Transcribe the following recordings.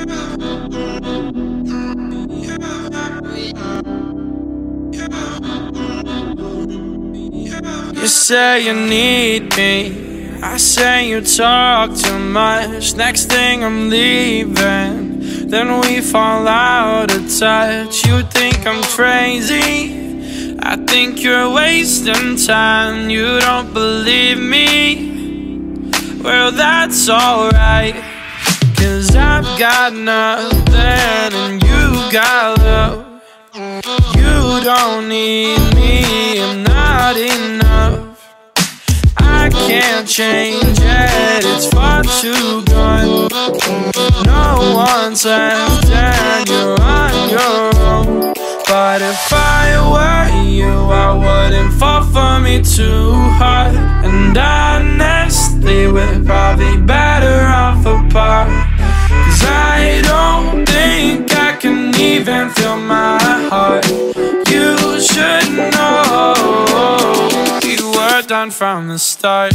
You say you need me, I say you talk too much. Next thing I'm leaving, then we fall out of touch. You think I'm crazy, I think you're wasting time. You don't believe me, well that's alright, 'cause I've got nothing and you got love. You don't need me, I'm not enough. I can't change it, it's far too gone. No one's left and you're on your own. But if I were you, I wouldn't fall for me too hard. And honestly, we're probably better off apart, 'cause I don't think I can even feel my heart. You should know we were done from the start.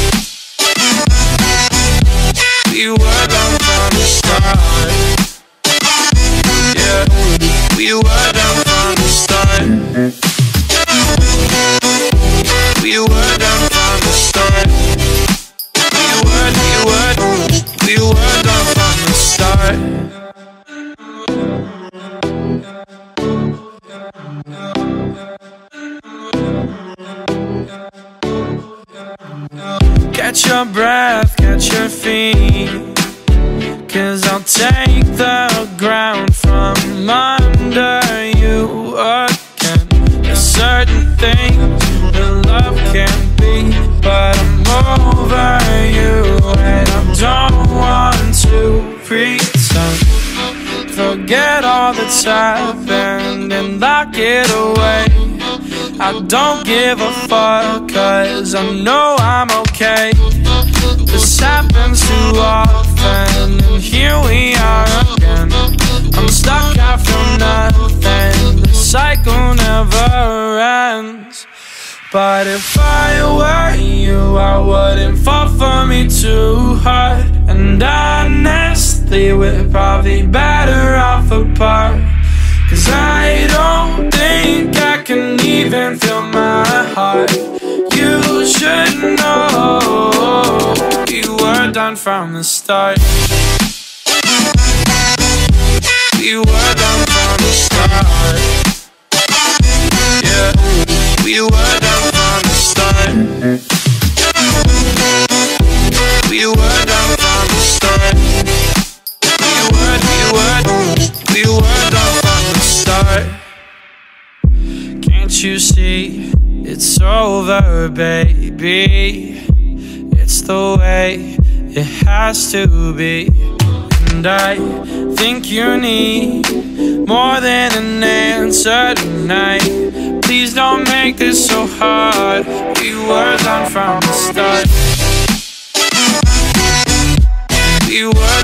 We were done from the start. Yeah, we were done from the start. We were done from the start. We were done from the start. Catch your breath, catch your feet, 'cause I'll take the ground from under you again. There's certain things that love can't be, but I'm over you and I don't want to pretend. Forget all that's happened and lock it away. I don't give a fuck, 'cause I know I'm okay. This happens too often, and here we are again. I'm stuck, I feel nothing, the cycle never ends. But if I were you, I wouldn't fall for me too hard. And honestly, we're probably better off apart, 'cause I don't think I can even feel my heart. You should know we were done from the start. We were done from the start. Yeah, we were done from the start. We were done from the start. We were done from the start. Can't you see it's over, baby? It's the way it has to be. And I think you need more than an answer tonight. Please don't make this so hard. We were done from the start. We were